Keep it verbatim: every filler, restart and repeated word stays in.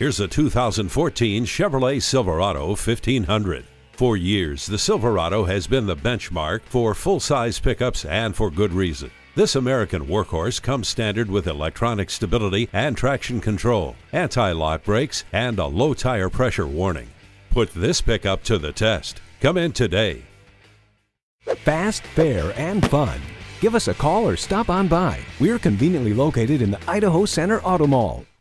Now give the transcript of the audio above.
Here's a two thousand fourteen Chevrolet Silverado fifteen hundred. For years, the Silverado has been the benchmark for full-size pickups, and for good reason. This American workhorse comes standard with electronic stability and traction control, anti-lock brakes, and a low tire pressure warning. Put this pickup to the test. Come in today. Fast, fair, and fun. Give us a call or stop on by. We're conveniently located in the Idaho Center Auto Mall.